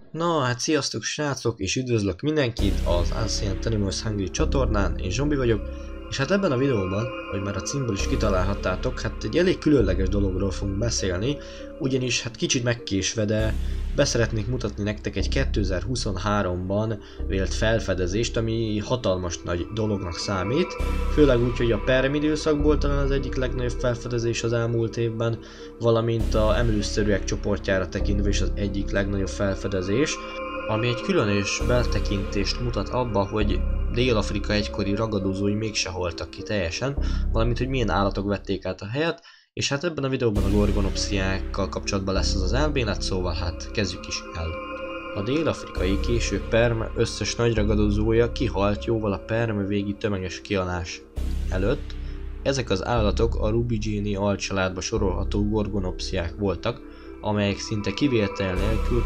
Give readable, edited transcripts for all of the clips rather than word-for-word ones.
Na hát sziasztok srácok, és üdvözlök mindenkit az Ancient Animals Hungry csatornán, én Zsombi vagyok, és hát ebben a videóban, hogy már a címből is kitalálhattátok, hát egy elég különleges dologról fogunk beszélni, ugyanis hát kicsit megkésve, de beszeretnék mutatni nektek egy 2023-ban vélt felfedezést, ami hatalmas nagy dolognak számít, főleg úgy, hogy a Perm időszakból talán az egyik legnagyobb felfedezés az elmúlt évben, valamint a emlősszerűek csoportjára tekintve is az egyik legnagyobb felfedezés, ami egy különös beltekintést mutat abba, hogy Dél-Afrika egykori ragadozói mégse haltak ki teljesen, valamint hogy milyen állatok vették át a helyet, és hát ebben a videóban a gorgonopsziákkal kapcsolatban lesz az elmélet, szóval hát kezdjük is el. A dél-afrikai késő perm összes nagy ragadozója kihalt jóval a perm végi tömeges kihalás előtt. Ezek az állatok a Rubigini alcsaládba sorolható gorgonopsziák voltak, amelyek szinte kivétel nélkül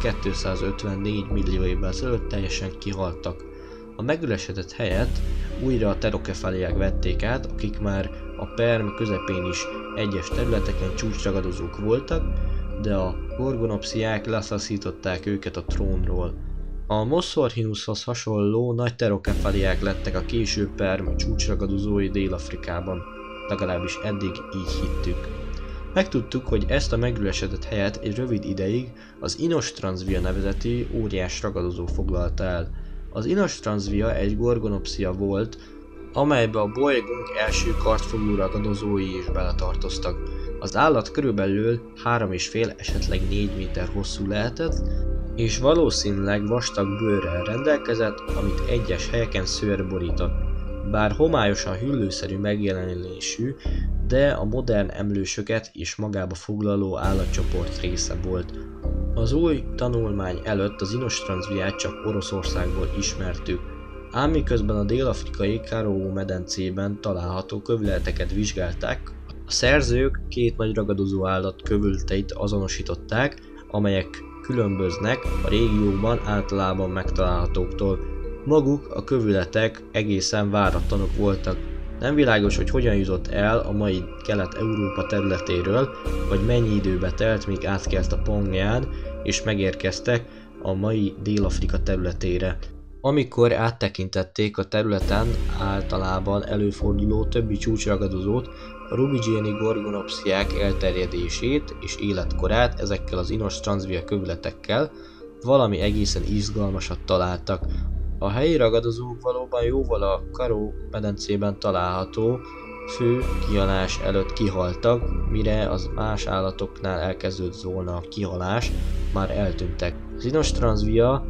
254 millió évvel ezelőtt teljesen kihaltak. A megülesedett helyet újra a pterokefaliák vették át, akik már a perm közepén is egyes területeken csúcsragadozók voltak, de a gorgonopsziák leszaszították őket a trónról. A Mosasaurushoz hasonló nagy pterokefaliák lettek a késő perm csúcsragadozói Dél-Afrikában, legalábbis eddig így hittük. Megtudtuk, hogy ezt a megülesedett helyet egy rövid ideig az Inostransvia nevezeti óriás ragadozó foglalta el. Az Inostransvia egy gorgonopszia volt, amelybe a bolygónk első kartfogú ragadozói is beletartoztak. Az állat körülbelül 3,5, esetleg 4 méter hosszú lehetett, és valószínűleg vastag bőrrel rendelkezett, amit egyes helyeken szőr borított. Bár homályosan hüllőszerű megjelenésű, de a modern emlősöket is magába foglaló állatcsoport része volt. Az új tanulmány előtt az Inostransviát csak Oroszországból ismertük, ám miközben a dél-afrikai Karoo medencében található kövületeket vizsgálták, a szerzők két nagy ragadozó állat kövülteit azonosították, amelyek különböznek a régióban általában megtalálhatóktól. Maguk a kövületek egészen váratlanok voltak. Nem világos, hogy hogyan jutott el a mai Kelet-Európa területéről, vagy mennyi időbe telt, míg átkelt a Pangán, és megérkeztek a mai Dél-Afrika területére. Amikor áttekintették a területen általában előforduló többi csúcsragadozót, a Rubigini gorgonopsziák elterjedését és életkorát ezekkel az Inostransvia kövületekkel, valami egészen izgalmasat találtak. A helyi ragadozók valóban jóval a Karoo medencében található fő kihalás előtt kihaltak, mire az más állatoknál elkezdődött volna a kihalás, már eltűntek. Az Inostransvia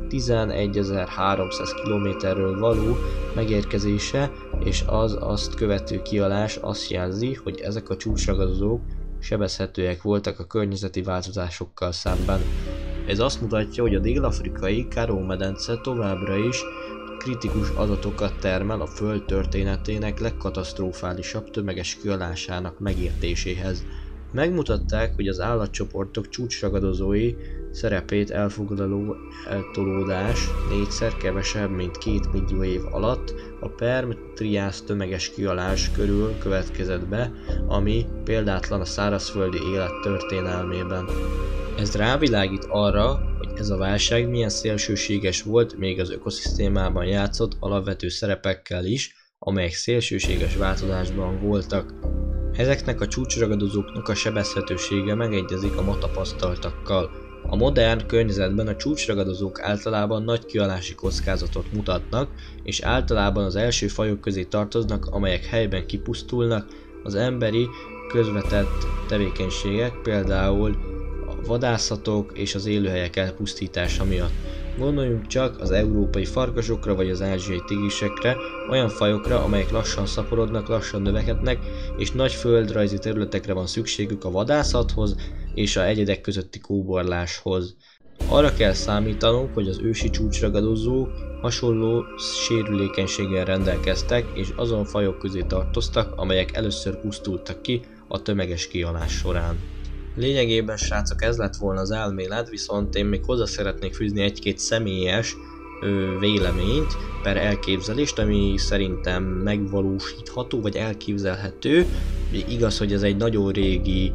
11.300 km-ről való megérkezése és az azt követő kihalás azt jelzi, hogy ezek a csúcsragadozók sebezhetőek voltak a környezeti változásokkal szemben. Ez azt mutatja, hogy a dél-afrikai Karoo medence továbbra is kritikus adatokat termel a Föld történetének legkatasztrofálisabb tömeges kihalásának megértéséhez. Megmutatták, hogy az állatcsoportok csúcsragadozói szerepét elfoglaló eltolódás négyszer kevesebb, mint 2 millió év alatt a Perm-Triász tömeges kihalás körül következett be, ami példátlan a szárazföldi élet történelmében. Ez rávilágít arra, hogy ez a válság milyen szélsőséges volt, még az ökoszisztémában játszott alapvető szerepekkel is, amelyek szélsőséges változásban voltak. Ezeknek a csúcsragadozóknak a sebezhetősége megegyezik a ma tapasztaltakkal. A modern környezetben a csúcsragadozók általában nagy kihalási kockázatot mutatnak, és általában az első fajok közé tartoznak, amelyek helyben kipusztulnak, az emberi közvetett tevékenységek, például a vadászatok és az élőhelyek elpusztítása miatt. Gondoljunk csak az európai farkasokra vagy az ázsiai tigrisekre, olyan fajokra, amelyek lassan szaporodnak, lassan növekednek, és nagy földrajzi területekre van szükségük a vadászathoz és a egyedek közötti kóborláshoz. Arra kell számítanunk, hogy az ősi csúcsragadozók hasonló sérülékenységgel rendelkeztek, és azon fajok közé tartoztak, amelyek először pusztultak ki a tömeges kihalás során. Lényegében, srácok, ez lett volna az elmélet, viszont én még hozzá szeretnék fűzni egy-két személyes véleményt, per elképzelést, ami szerintem megvalósítható, vagy elképzelhető. Igaz, hogy ez egy nagyon régi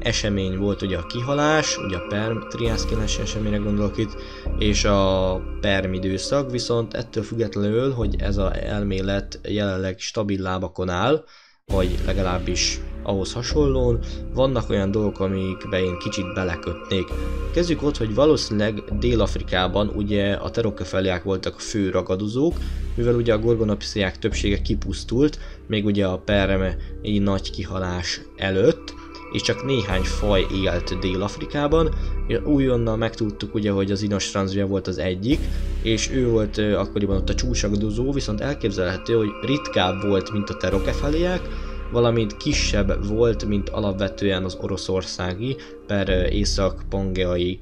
esemény volt ugye a kihalás, ugye a Perm-Triász eseményre gondolok itt, és a Perm időszak, viszont ettől függetlenül, hogy ez az elmélet jelenleg stabil lábakon áll, vagy legalábbis ahhoz hasonlóan, vannak olyan dolgok, amikbe én kicsit belekötnék. Kezdjük ott, hogy valószínűleg Dél-Afrikában ugye a terokefeliák voltak a fő ragadozók, mivel ugye a gorgonopsziák többsége kipusztult, még ugye a permi nagy kihalás előtt, és csak néhány faj élt Dél-Afrikában. Újonnan megtudtuk ugye, hogy az Inostransvia volt az egyik, és ő volt akkoriban ott a csúcsragadozó, viszont elképzelhető, hogy ritkább volt, mint a terokefeliák, valamint kisebb volt, mint alapvetően az oroszországi per észak-pangeai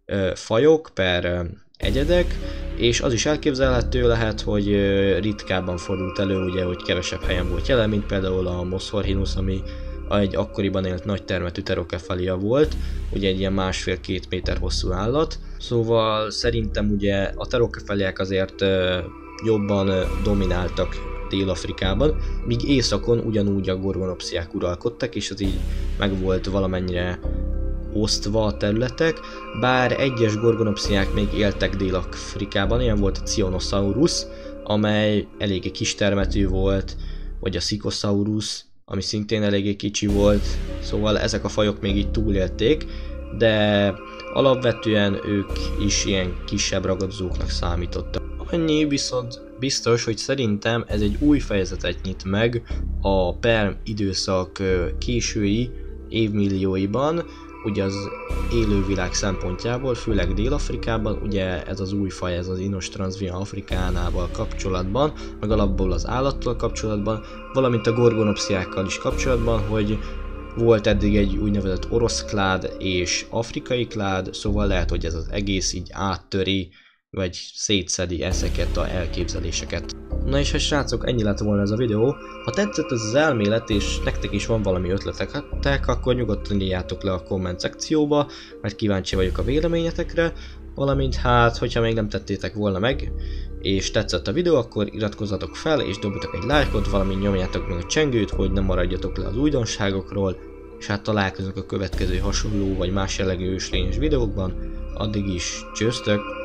fajok, per egyedek, és az is elképzelhető lehet, hogy ritkábban fordult elő, ugye, hogy kevesebb helyen volt jelen, mint például a Moshorhinus, ami egy akkoriban élt nagy termetű terokefelia volt, ugye egy ilyen 1,5-2 méter hosszú állat. Szóval szerintem ugye a terokefeliák azért jobban domináltak Dél-Afrikában, míg északon ugyanúgy a gorgonopsziák uralkodtak, és az így meg volt valamennyire osztva a területek, bár egyes gorgonopsziák még éltek Dél-Afrikában, ilyen volt a Cionosaurus, amely eléggé kistermetű volt, vagy a Sicosaurus, ami szintén eléggé kicsi volt, szóval ezek a fajok még így túlélték, de alapvetően ők is ilyen kisebb ragadozóknak számítottak. Annyi viszont biztos, hogy szerintem ez egy új fejezetet nyit meg a Perm időszak késői évmillióiban, ugye az élővilág szempontjából, főleg Dél-Afrikában, ugye ez az új faj, ez az Inostransvia afrikánával kapcsolatban, meg alapból az állattal kapcsolatban, valamint a gorgonopsziákkal is kapcsolatban, hogy volt eddig egy úgynevezett orosz klád és afrikai klád, szóval lehet, hogy ez az egész így áttöri, vagy szétszedi ezeket az elképzeléseket. Na és hát srácok, ennyi lett volna ez a videó. Ha tetszett ez az elmélet, és nektek is van valami ötletek, akkor nyugodtan írjátok le a komment szekcióba, mert kíváncsi vagyok a véleményetekre, valamint hát, hogyha még nem tettétek volna meg, és tetszett a videó, akkor iratkozzatok fel, és dobjatok egy lájkot, valamint nyomjátok meg a csengőt, hogy ne maradjatok le az újdonságokról, és hát találkozunk a következő hasonló vagy más jellegű őslényes videókban. Addig is, csőztök!